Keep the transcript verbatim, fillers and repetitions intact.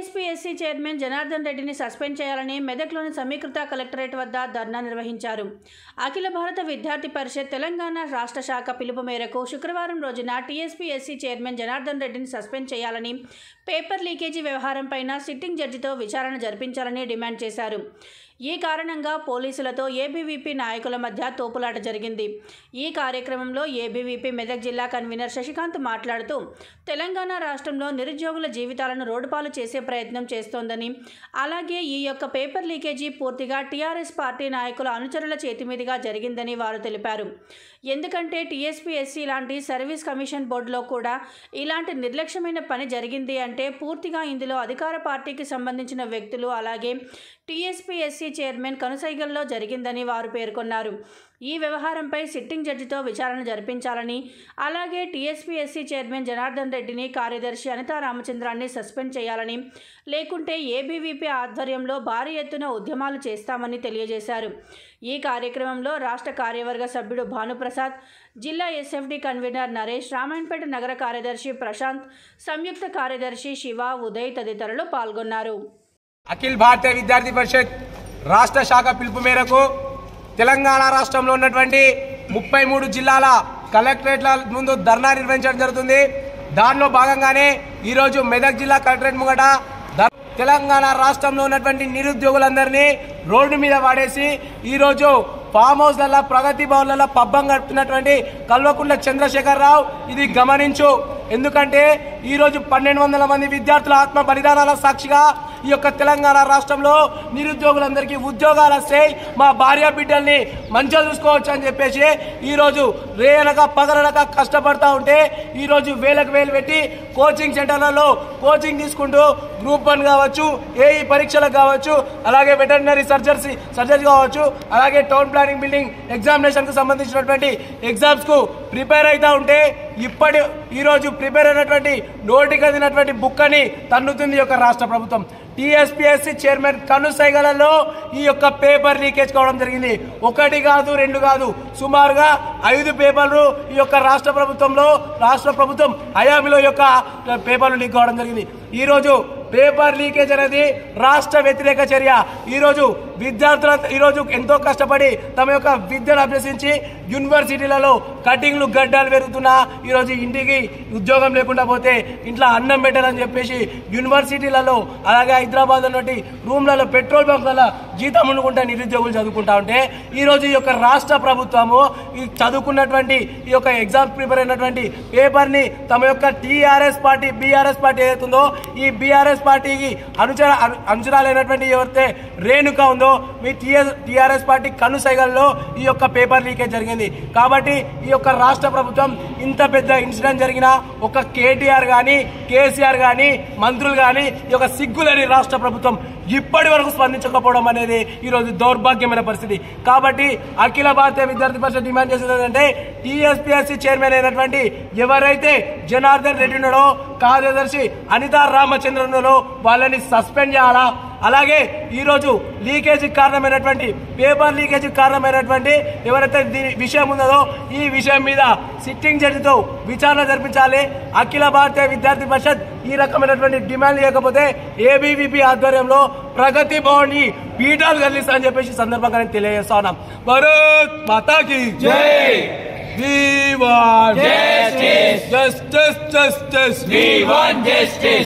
TSPSC chairman Janardhan రెడ్డిని suspend చేయాలని మెదక్లోని సమీకృత కలెక్టరేట్ వద్ద ధర్నా నిర్వహించారు. అఖిల భారత విద్యార్థి పరిషత్ తెలంగాణ రాష్ట్ర శాఖ పిలుపు మేరకు శుక్రవారం రోజున టీఎస్పీఎస్సీ చైర్మన్ జనార్దన్ రెడ్డిని సస్పెండ్ చేయాలని, పేపర్ లీకేజీ వ్యవహారంపైన సిట్టింగ్ జడ్జితో విచారణ జరిపించాలని డిమాండ్ చేశారు. ఈ కారణంగా పోలీసులతో ఏబీవీపీ నాయకుల మధ్య తోపులాట జరిగింది. ఈ కార్యక్రమంలో ఏబీవీపీ మెదక్ జిల్లా కన్వీనర్ శశికాంత్ మాట్లాడుతూ, తెలంగాణ రాష్ట్రంలో నిరుద్యోగుల జీవితాలను రోడ్డుపాలు చేసే ప్రయత్నం చేస్తోందని, అలాగే ఈ యొక్క పేపర్ లీకేజీ పూర్తిగా టీఆర్ఎస్ పార్టీ నాయకుల అనుచరుల చేతిమీదుగా జరిగిందని వారు తెలిపారు. ఎందుకంటే టీఎస్పీఎస్సీ లాంటి సర్వీస్ కమిషన్ బోర్డులో కూడా ఇలాంటి నిర్లక్ష్యమైన పని జరిగింది అంటే పూర్తిగా ఇందులో అధికార పార్టీకి సంబంధించిన వ్యక్తులు, అలాగే టీఎస్పీఎస్సీ చైర్మన్ కనుసైగల్లో జరిగిందని వారు పేర్కొన్నారు. ఈ వ్యవహారంపై సిట్టింగ్ జడ్జితో విచారణ జరిపించాలని, అలాగే టీఎస్పీఎస్సీ చైర్మన్ జనార్దన్ రెడ్డిని, కార్యదర్శి అనితా రామచంద్రాన్ని సస్పెండ్ చేయాలని, లేకుంటే ఏబీవీపీ ఆధ్వర్యంలో భారీ ఎత్తున ఉద్యమాలు చేస్తామని తెలియజేశారు. ఈ కార్యక్రమంలో రాష్ట్ర కార్యవర్గ సభ్యుడు భానుప్రసాద్, జిల్లా ఎస్ఎఫ్డి కన్వీనర్ నరేష్, రామాయణపేట నగర కార్యదర్శి ప్రశాంత్, సంయుక్త కార్యదర్శి శివ, ఉదయ్ తదితరులు పాల్గొన్నారు. అఖిల్ భారతీయ విద్యార్థి పరిషత్ రాష్ట్ర శాఖ పిలుపు మేరకు తెలంగాణ రాష్ట్రంలో ఉన్నటువంటి ముప్పై మూడు జిల్లాల కలెక్టరేట్ల ముందు ధర్నా నిర్వహించడం జరుగుతుంది. దానిలో భాగంగానే ఈరోజు మెదక్ జిల్లా కలెక్టరేట్ ముంగట తెలంగాణ రాష్ట్రంలో ఉన్నటువంటి నిరుద్యోగులందరినీ రోడ్డు మీద వాడేసి ఈరోజు ఫామ్ హౌస్లలో, ప్రగతి భవన్లలో పబ్బం గడుపుతున్నటువంటి కల్వకుంట్ల చంద్రశేఖరరావు ఇది గమనించు. ఎందుకంటే ఈరోజు పన్నెండు వందల మంది విద్యార్థుల ఆత్మ బలిదానాల సాక్షిగా ఈ యొక్క తెలంగాణ రాష్ట్రంలో నిరుద్యోగులందరికీ ఉద్యోగాలు వస్తాయి, మా భార్య బిడ్డల్ని మంచిగా చూసుకోవచ్చు అని చెప్పేసి ఈరోజు రేయనక పగలనక కష్టపడతా ఉంటే ఈరోజు వేలకు వేలు పెట్టి కోచింగ్ సెంటర్లలో కోచింగ్ తీసుకుంటూ గ్రూప్ వన్ కావచ్చు, ఏఈ పరీక్షలకు కావచ్చు, అలాగే వెటర్నరీ సర్జరీ సర్జరీ కావచ్చు, అలాగే టౌన్ ప్లానింగ్ బిల్డింగ్ ఎగ్జామినేషన్కు సంబంధించినటువంటి ఎగ్జామ్స్కు ప్రిపేర్ అవుతూ ఉంటే ఇప్పటి ఈరోజు ప్రిపేర్ అయినటువంటి నోటికి అందినటువంటి బుక్ అని తన్నుతుంది యొక్క రాష్ట్ర ప్రభుత్వం. టీఎస్పీఎస్సీ చైర్మన్ కనుసైగలలో ఈ యొక్క పేపర్ లీకేజ్ కావడం జరిగింది. ఒకటి కాదు, రెండు కాదు, సుమారుగా ఐదు పేపర్లు ఈ యొక్క రాష్ట్ర ప్రభుత్వంలో రాష్ట్ర ప్రభుత్వం హయామిలో యొక్క పేపర్లు లీక్ కావడం జరిగింది. ఈరోజు పేపర్ లీకేజ్ అనేది రాష్ట్ర వ్యతిరేక చర్య. ఈరోజు విద్యార్థుల ఈరోజు ఎంతో కష్టపడి తమ యొక్క విద్యను అభ్యసించి యూనివర్సిటీలలో కటింగ్లు గడ్డాలు పెరుగుతున్నా ఈరోజు ఇంటికి ఉద్యోగం లేకుండా పోతే ఇంట్లో అన్నం పెట్టాలని చెప్పేసి యూనివర్సిటీలలో, అలాగే హైదరాబాద్ ఉన్నటువంటి రూమ్లలో, పెట్రోల్ బంక్లలో జీతం ఉండుకుంటే నిరుద్యోగులు చదువుకుంటా ఉంటే ఈరోజు ఈ యొక్క రాష్ట్ర ప్రభుత్వము ఈ చదువుకున్నటువంటి ఈ యొక్క ఎగ్జామ్ ప్రిపేర్ అయినటువంటి పేపర్ని తమ యొక్క టీఆర్ఎస్ పార్టీ బీఆర్ఎస్ పార్టీ ఏదైతుందో ఈ బీఆర్ఎస్ పార్టీకి అనుచర అనుచరాలైనటువంటి ఎవరైతే రేణుక ఉందో మీ టీఎస్ టీఆర్ఎస్ పార్టీ కనుసైగల్లో ఈ యొక్క పేపర్ లీకేజ్ జరిగింది. కాబట్టి ఈ యొక్క రాష్ట్ర ప్రభుత్వం ఇంత పెద్ద ఇన్సిడెంట్ జరిగినా ఒక కేటీఆర్ కానీ, కేసీఆర్ కానీ, మంత్రులు కానీ ఈ యొక్క సిగ్గులేని రాష్ట్ర ప్రభుత్వం ఇప్పటి వరకు స్పందించకపోవడం అనేది ఈరోజు దౌర్భాగ్యమైన పరిస్థితి. కాబట్టి అఖిల భారతీయ విద్యార్థి పరిషత్ డిమాండ్ చేసేది ఏంటంటే టీఎస్పీఎస్సీ చైర్మన్ అయినటువంటి ఎవరైతే జనార్దన్ రెడ్డి ఉన్నాడో, కార్యదర్శి అనితా రామచంద్రన్ ఉన్నాడో వాళ్ళని సస్పెండ్ చేయాలా. అలాగే ఈరోజు లీకేజీ కారణమైనటువంటి పేపర్ లీకేజీ కారణమైనటువంటి ఎవరైతే దీని విషయం ఉన్నదో ఈ విషయం మీద సిట్టింగ్ జడ్జితో విచారణ జరిపించాలి. అఖిల భారతీయ విద్యార్థి పరిషత్ ఈ రకమైనటువంటి డిమాండ్ లేకపోతే ఏబీవీపీ ఆధ్వర్యంలో ప్రగతి భవన్ పీఠాలు కదిలిస్తా అని చెప్పేసి సందర్భంగా నేను తెలియజేస్తా ఉన్నాం. భారత్ మాతాకి జై. We want justice, justice, justice. We want justice.